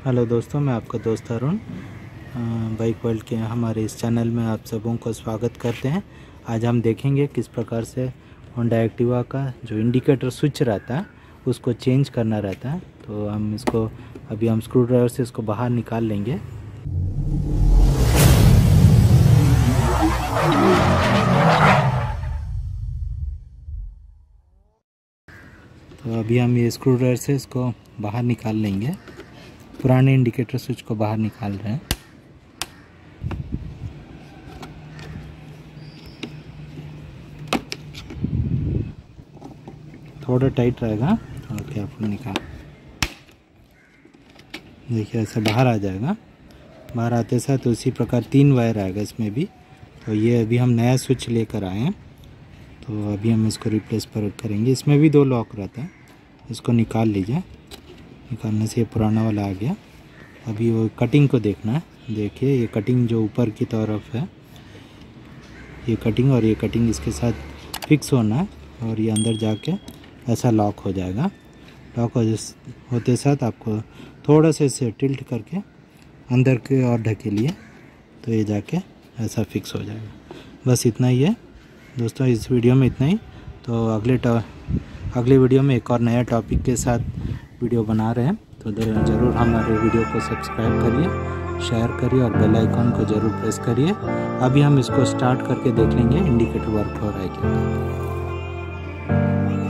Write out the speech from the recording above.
Hello दोस्तों, मैं आपका दोस्त अरुण बाइक वर्ल्ड के हमारे इस चैनल में आप सबों को स्वागत करते हैं। आज हम देखेंगे किस प्रकार से होंडा एक्टिवा का जो इंडिकेटर स्विच रहता है उसको चेंज करना रहता है। तो हम इसको अभी हम स्क्रू ड्राइवर से इसको बाहर निकाल लेंगे। तो अभी हम ये स्क्रू ड्राइवर से इसको बाहर निकाल लेंगे। पुराने इंडिकेटर स्विच को बाहर निकाल रहे हैं। थोड़ा टाइट रहेगा, थोड़ा केयरफुल निकाल। देखिए ऐसे बाहर आ जाएगा। बाहर आते साथ उसी प्रकार 3 वायर आएगा इसमें भी। तो ये अभी हम नया स्विच लेकर आए हैं, तो अभी हम इसको रिप्लेस पर करेंगे। इसमें भी 2 लॉक रहता है, इसको निकाल लीजिए। निकालने से ये पुराना वाला आ गया। अभी वो कटिंग को देखना है। देखिए ये कटिंग जो ऊपर की तरफ है, ये कटिंग और ये कटिंग इसके साथ फिक्स होना है और ये अंदर जाके ऐसा लॉक हो जाएगा। लॉक होते साथ आपको थोड़ा सा इसे टिल्ट करके अंदर के और ढकेलिए, तो ये जाके ऐसा फिक्स हो जाएगा। बस इतना ही है दोस्तों, इस वीडियो में इतना ही। तो अगले वीडियो में एक और नया टॉपिक के साथ वीडियो बना रहे हैं। तो ज़रूर हमारे वीडियो को सब्सक्राइब करिए, शेयर करिए और बेल आइकन को ज़रूर प्रेस करिए। अभी हम इसको स्टार्ट करके देख लेंगे इंडिकेटर वर्क हो रहा है क्या।